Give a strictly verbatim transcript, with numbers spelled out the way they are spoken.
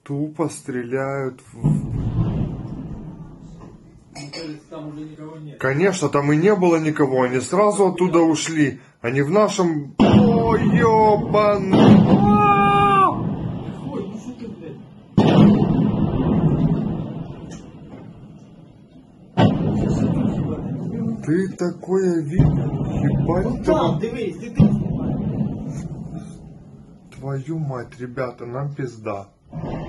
Тупо стреляют в... Там уже никого нет. Конечно, там и не было никого, они сразу оттуда ушли. Они в нашем... О, ёбаный! Ой, ну что ты, блядь? Ты такое видел? Ебать, Ну твою... там, дивись, ти ти знімаєш. Твою мать, ребята, нам пизда.